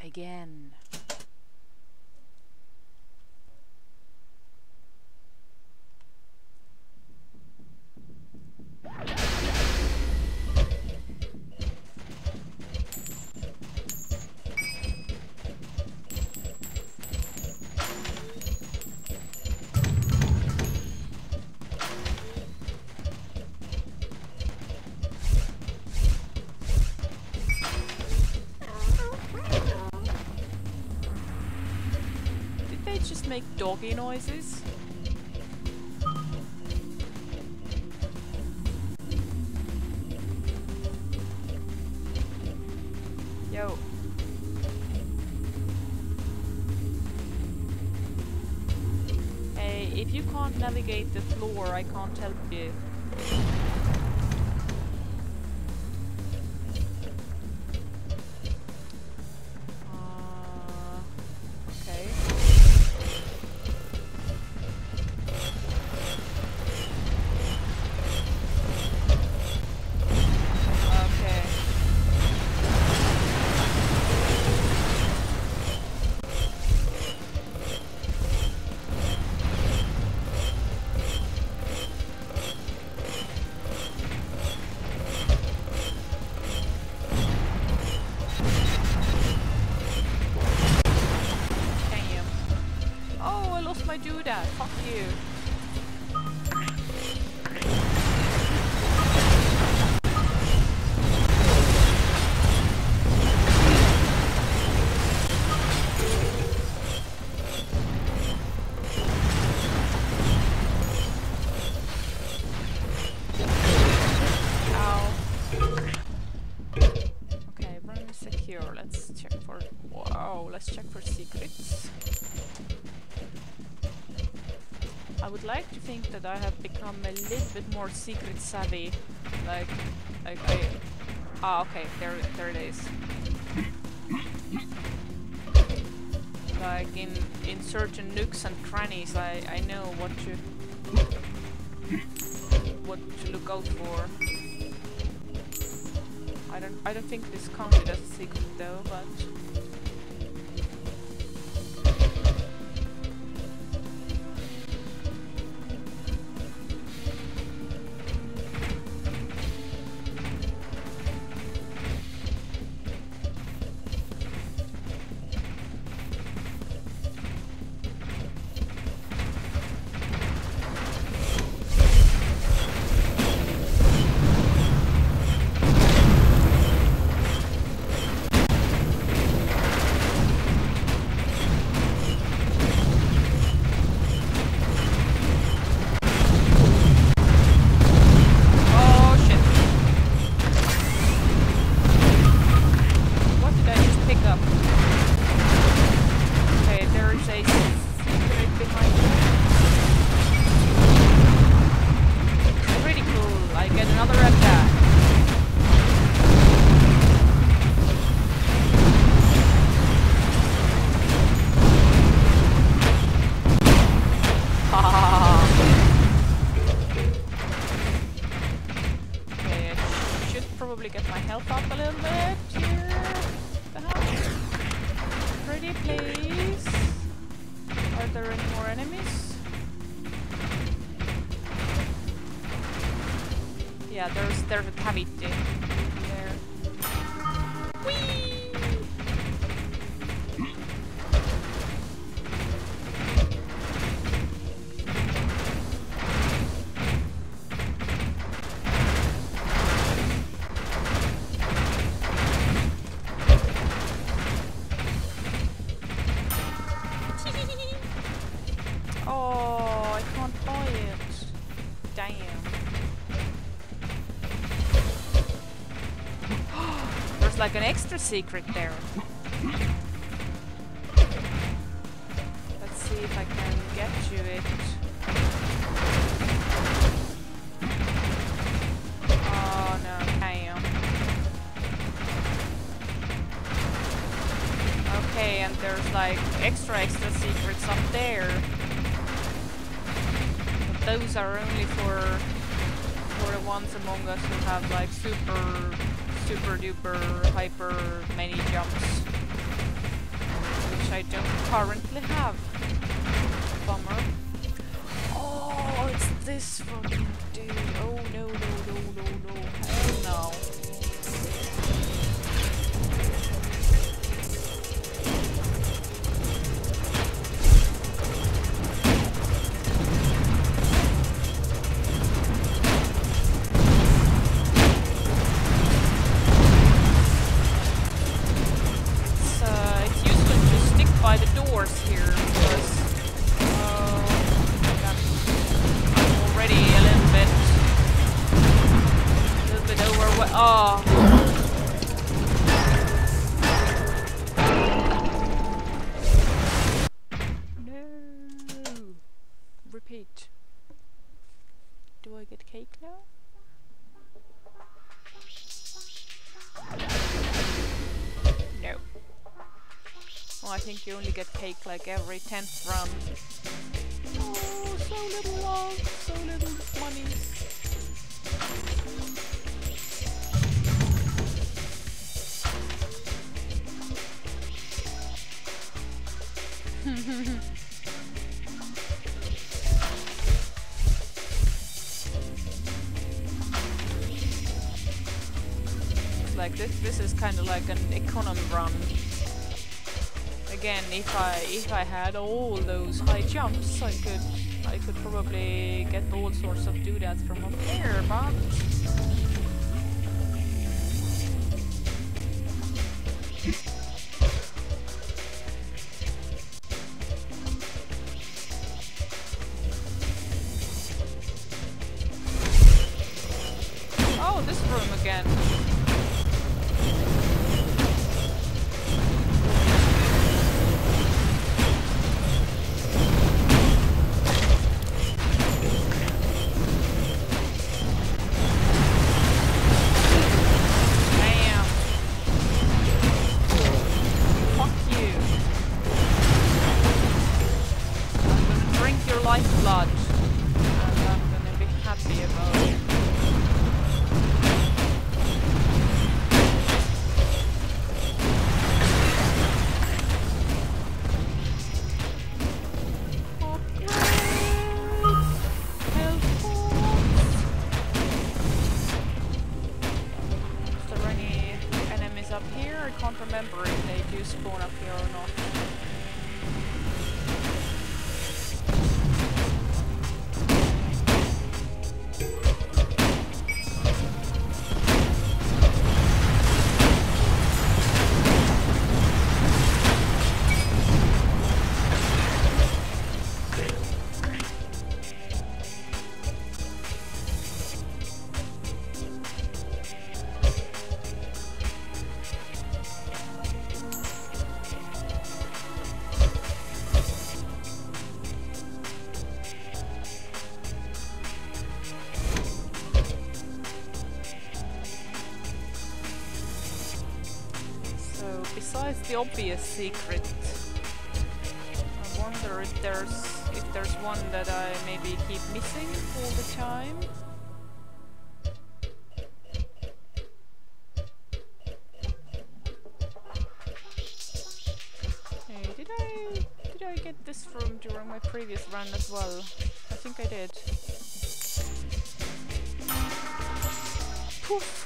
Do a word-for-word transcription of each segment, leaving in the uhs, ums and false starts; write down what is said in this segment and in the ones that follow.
again. Make doggy noises. Yo. Hey, if you can't navigate the floor, I can't help you. Doodad, fuck you. Ow. Okay, room is secure. Let's check for... Wow, let's check for secrets. I would like to think that I have become a little bit more secret savvy. Like, like I... Ah, okay, there, there it is. Like in in certain nooks and crannies, I I know what to what to look out for. I don't I don't think this counted as a secret though, but. Yeah, there's there's a cavity there. Whee! Oh, I can't buy it. Damn. There's like an extra secret there. Let's see if I can get to it. Oh no, damn. Okay, and there's like extra extra secrets up there. But those are only for for the ones among us who have like super super duper hyper many jumps. I don't currently have. Bummer. Oh, it's this fucking dude. Oh no, no, no, no, no. Hell no. By the doors here because uh, I'm already a little bit a little bit over. Oh. No. Repeat. Do I get cake now? No. Oh, I think you only get cake like every tenth run. Oh, so little love, so little monies. It's like this. This is kind of like an economy run. Again, if I if I had all those high jumps, I could I could probably get all sorts of doodads from up there, but oh, this room again. Lifeblood, and I'm gonna be happy about it. Oh, great! Helpful! Is there any enemies up here? I can't remember if they do spawn up here or not. Besides the obvious secret, I wonder if there's if there's one that I maybe keep missing all the time. Hey, did I did I get this room during my previous run as well? I think I did. Poof.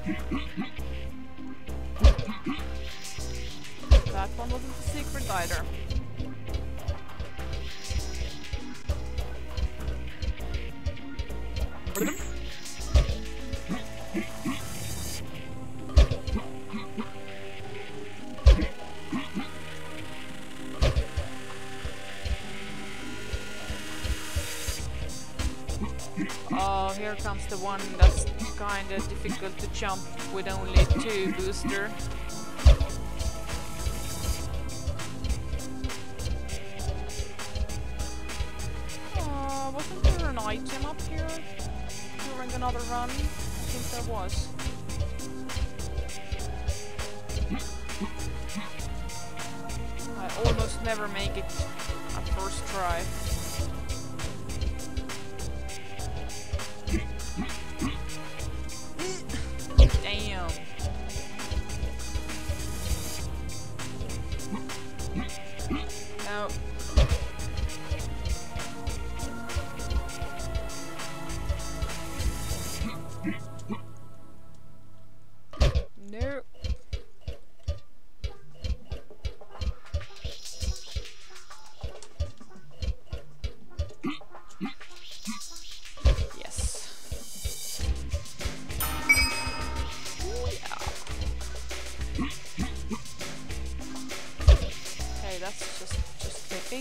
That one wasn't a secret either. Oh, here comes the one that's kinda difficult to jump with only two booster. Oh, wasn't there an item up here during another run? I think there was. I almost never make it at first try. Damn. No. No. Yes. Ooh, yeah. Okay, that's just just clicking.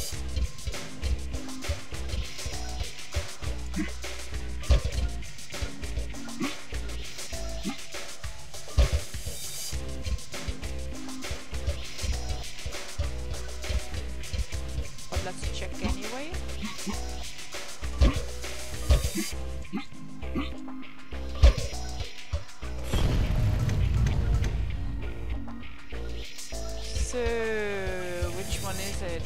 But let's check anyway. So, which one is it?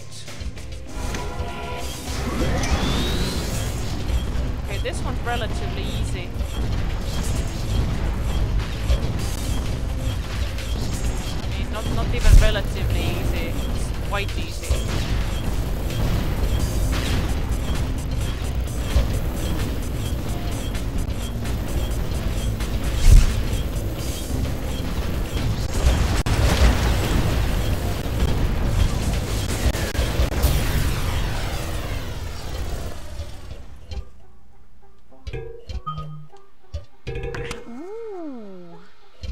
Okay, this one's relatively easy. I mean, not, not even relatively easy, it's quite easy. Ooh.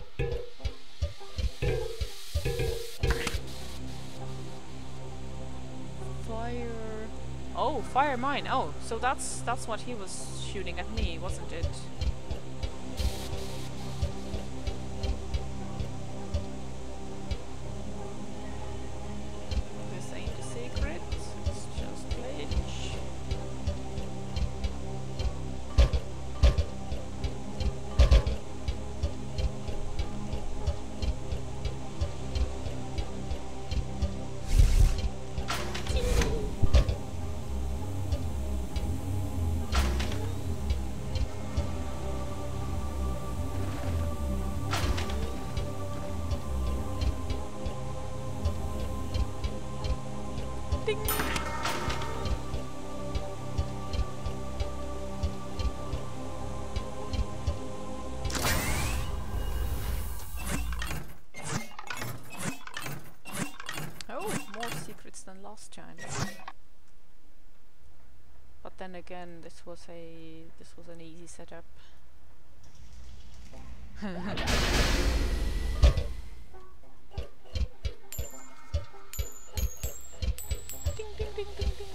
Fire. Oh, fire mine. Oh, so that's that's what he was shooting at me, wasn't it? This ain't a secret. It's just glitch. Ding. Oh, more secrets than last time. But then again, this was a this was an easy setup. Ding ding ding ding ding.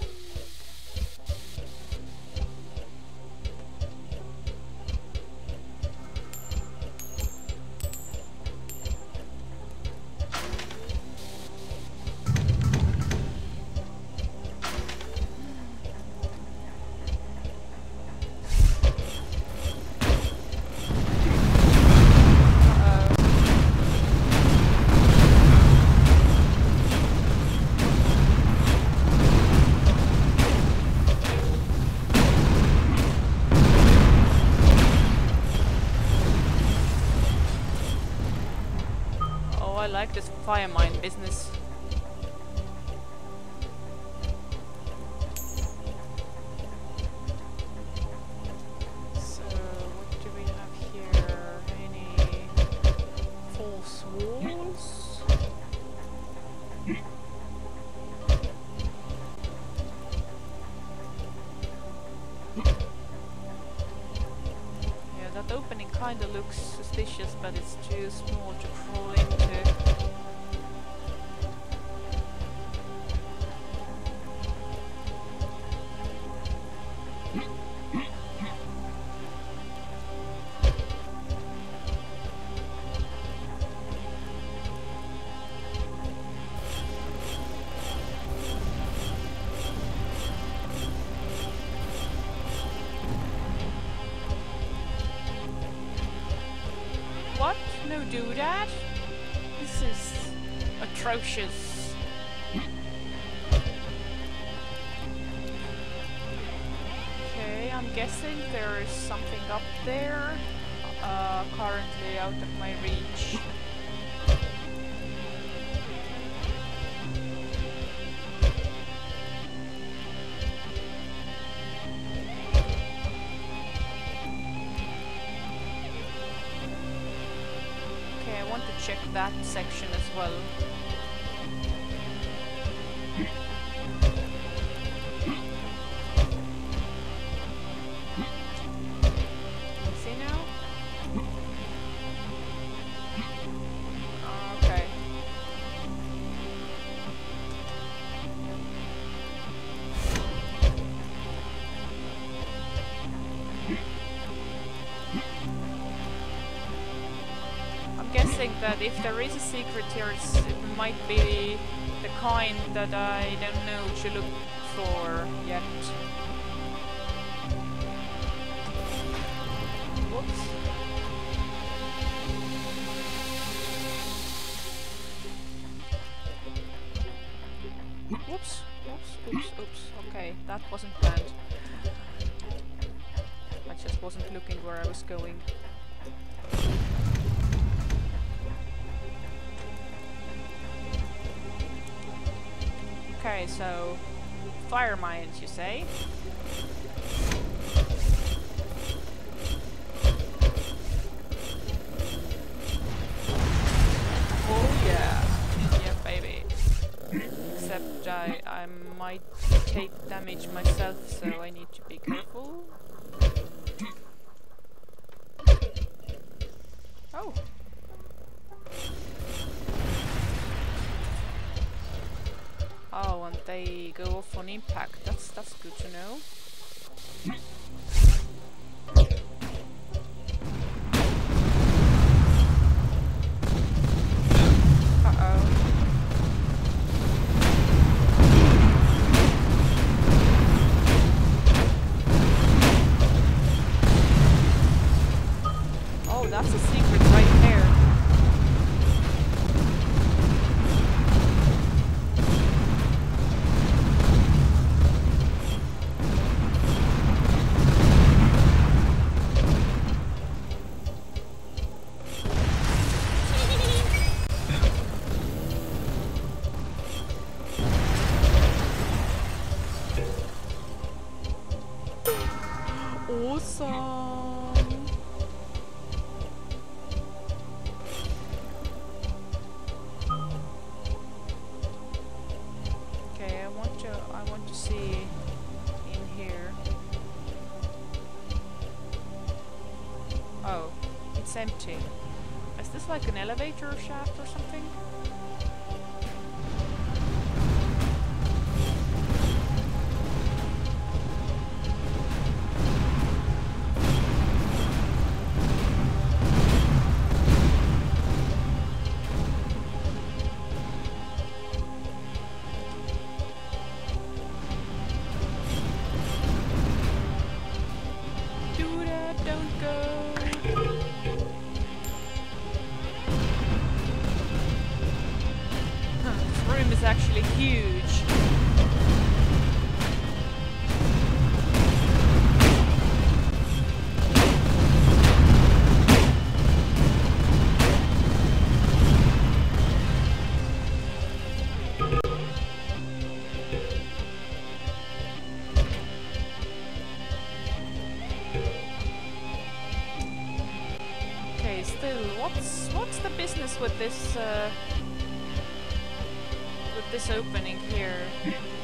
I like this fire mine business. So, what do we have here? Any... suspicious, but it's too small to crawl into. What? No doodad? This is atrocious. Okay, I'm guessing there is something up there, uh, currently out of my reach. I want to check that section as well. See now? Okay. Guessing that if there is a secret here, it's, it might be the kind that I don't know to look for yet. Whoops. Whoops, oops, oops, oops. Okay, that wasn't planned. I just wasn't looking where I was going. Okay, so fire mines, you say? Oh yeah, yeah, baby. Except I, I might take damage myself, so I need to be careful. Oh. Oh, and they go off on impact. That's that's good to know. Uh-oh. Oh, that's a secret right there. Awesome. Okay, I want to I want to see in here. Oh, it's empty. Is this like an elevator shaft or something? Don't go. Huh, this room is actually huge. Still, what's what's the business with this uh, with this opening here?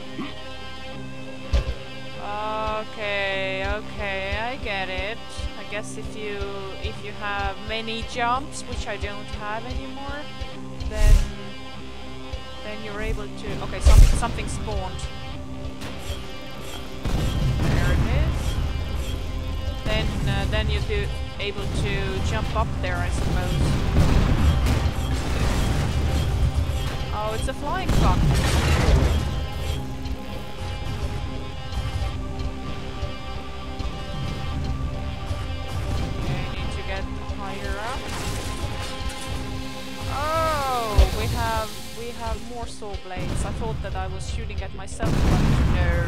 Okay, okay, I get it. I guess if you if you have many jumps, which I don't have anymore, then then you're able to. Okay, something something spawned. There it is. Then uh, then you'll be able to jump up there, I suppose. Oh, it's a flying fuck. We have we have more saw blades. I thought that I was shooting at myself, but no.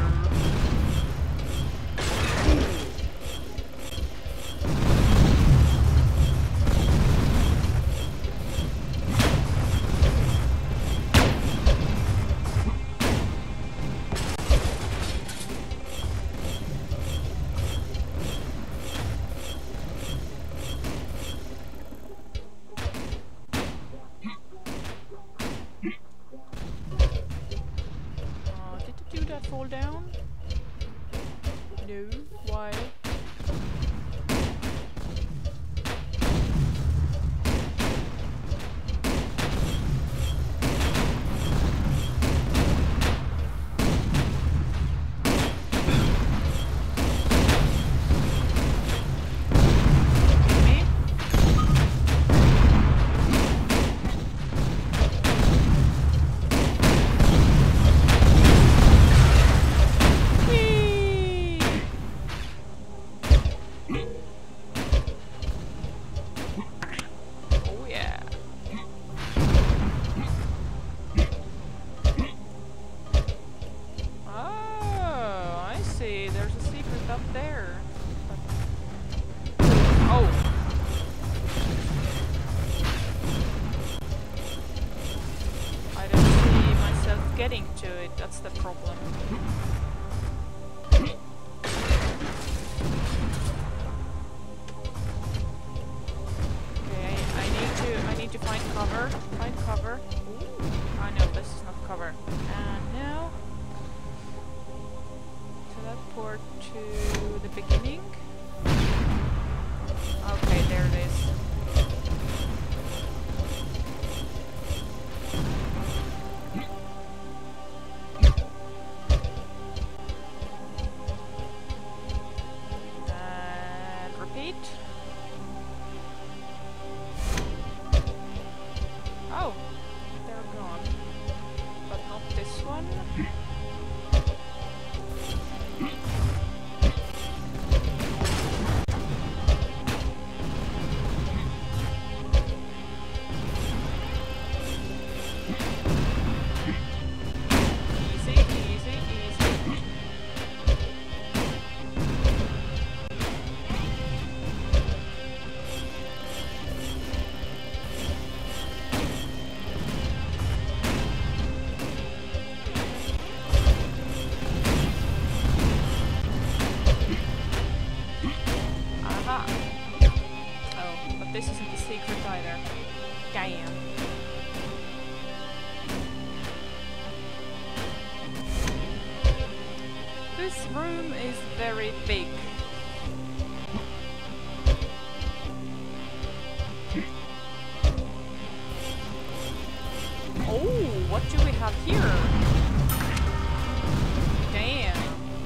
Fall down? No. Why? Getting to it, that's the problem. Okay, I need to I need to find cover. Find cover. Ooh. I know this is not cover. And now teleport to the beginning. Okay, there it is. Oh, they're gone. But not this one. Easy, easy, easy. This isn't the secret either. Damn. This room is very big. Oh, what do we have here? Damn.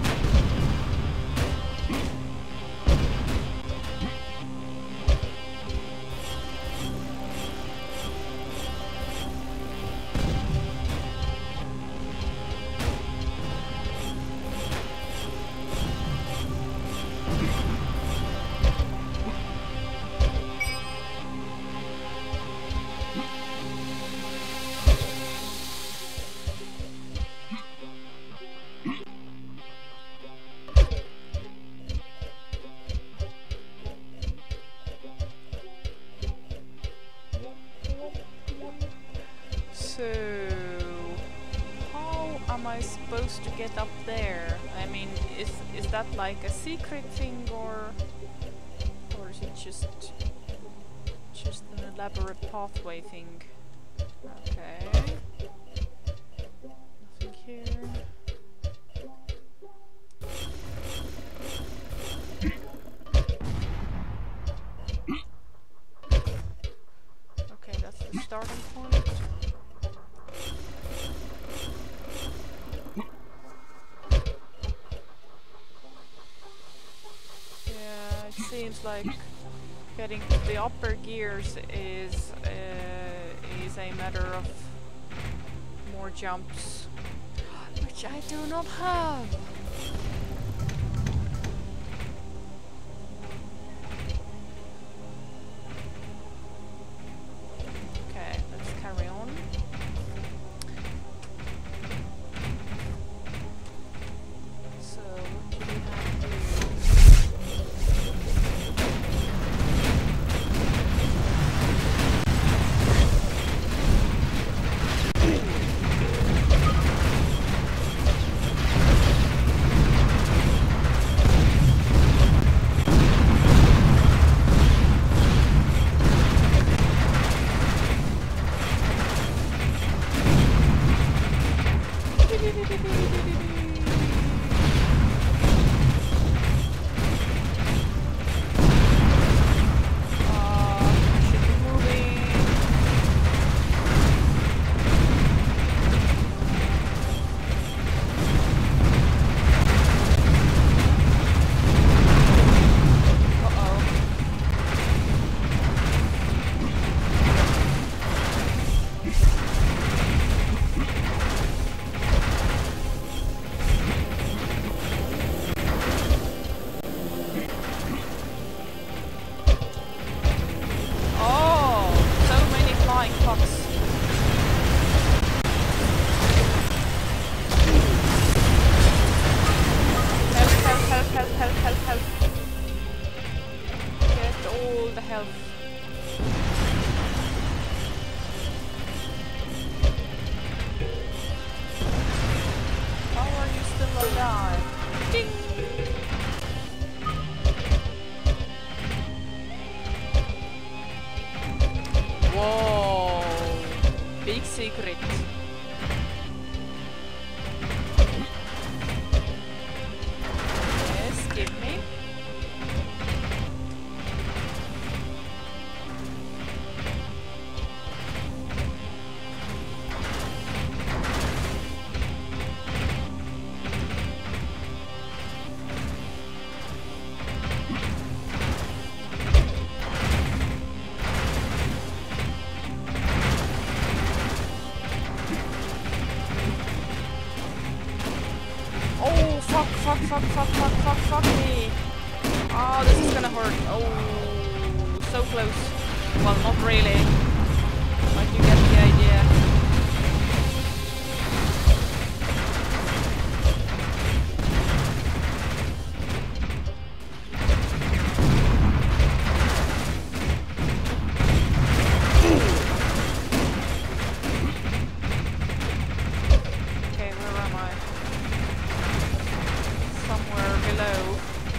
So, how am I supposed to get up there? I mean, is is that like a secret thing, or or is it just just an elaborate pathway thing? Okay. Nothing here. starting point. Yeah, it seems like getting to the upper gears is uh, is a matter of more jumps, which I do not have. Okay, let's carry on. So, what do we have here? Secret. Yes, give me. Fuck, fuck, fuck, fuck, fuck, fuck me. Oh, this is gonna hurt. Oh, so close. Well, not really. But you get the idea. Okay, where am I? Somewhere below.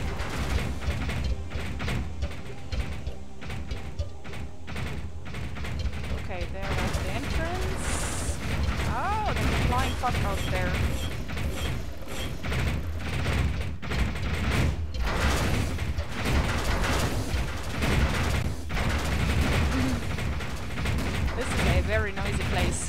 Okay, there was the entrance. Oh, there's a flying fuck out there. This is a very noisy place.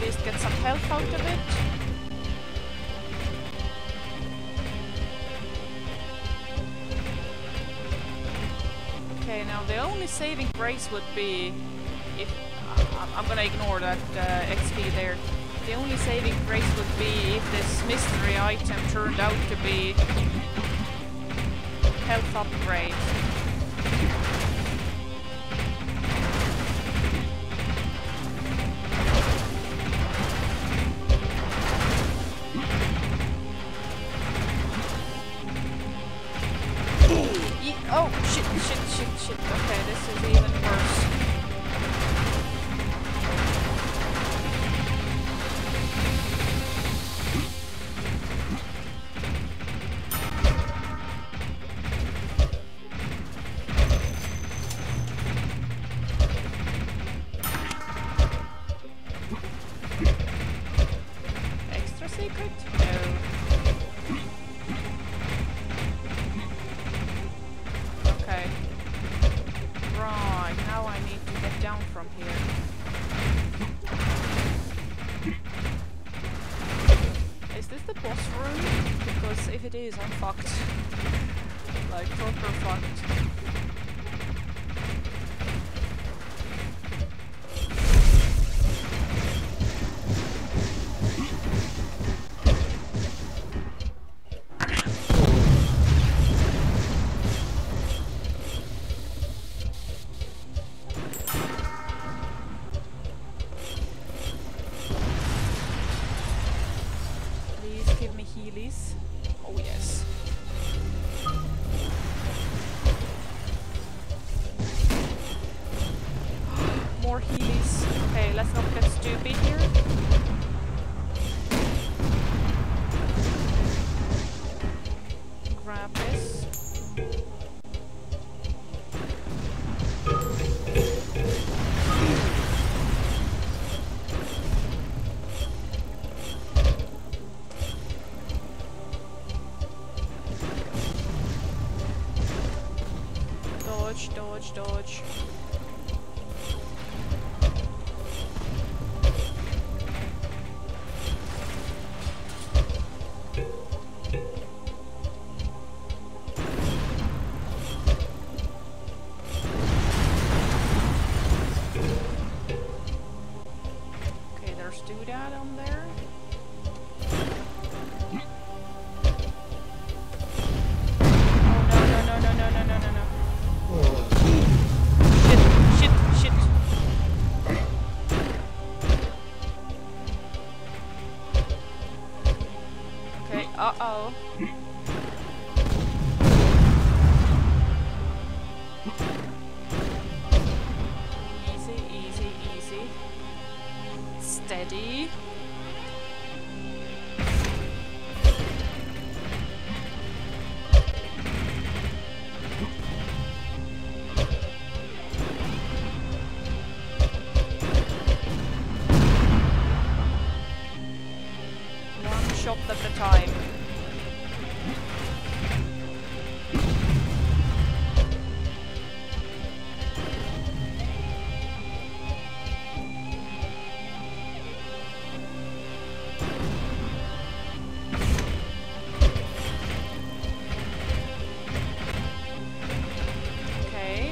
least get some health out of it. Okay, now the only saving grace would be if uh, I'm gonna ignore that uh, X P there. The only saving grace would be if this mystery item turned out to be health upgrade. Ye oh shit, shit, shit, shit. Okay, this is even worse. It is, I'm fucked. Like, proper fucked. Please give me healies. Oh yes. More healies. Okay, let's not get stupid here. Grab this. Dodge, dodge, dodge. Okay, there's doodad on there. Oh no, no, no, no, no, no, no, no, no. Shit, shit, shit. Okay, uh-oh. Easy, easy, easy. Steady. Shot at a time. Okay.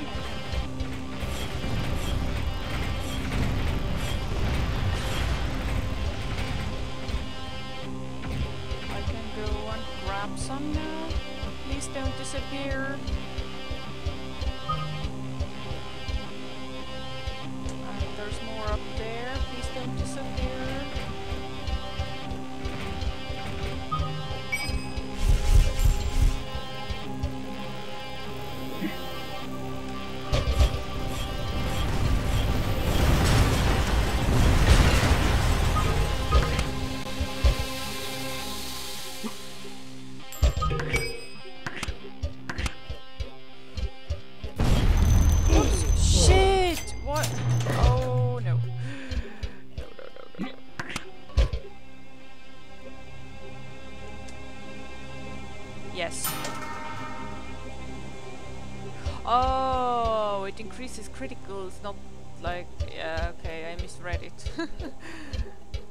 Grab some now. Please don't disappear. And there's more up there. Please don't disappear. Yes. Oh, it increases criticals, not like... Yeah, okay, I misread it.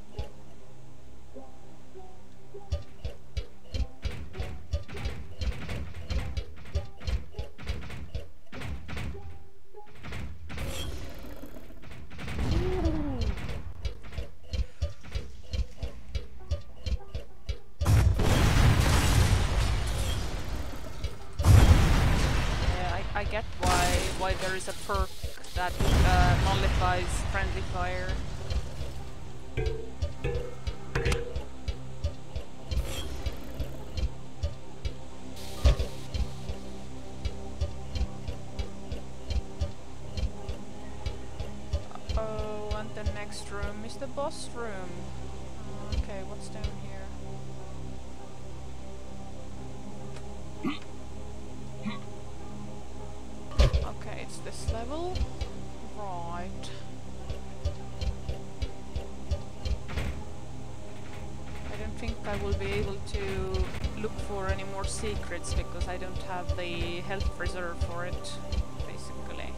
there is a perk that uh, nullifies friendly fire. Oh, and the next room is the boss room. Okay, what's down here? Okay, it's this level. Right. I don't think I will be able to look for any more secrets because I don't have the health reserve for it, basically.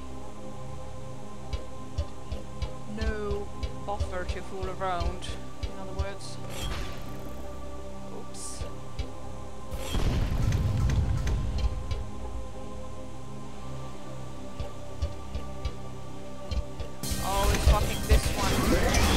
No buffer to fool around, in other words. Oops. Oh, it's fucking this one.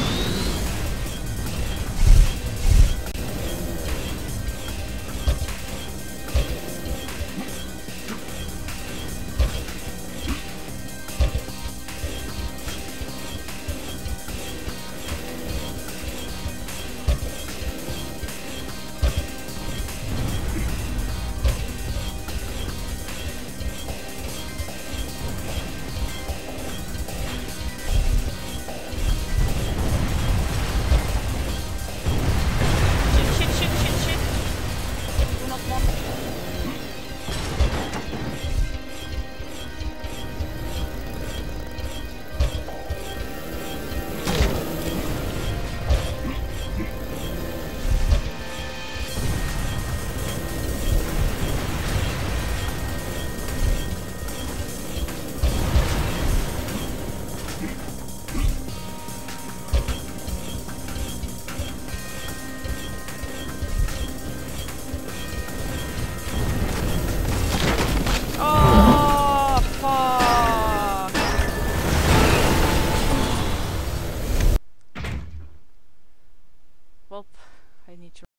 Well, I need to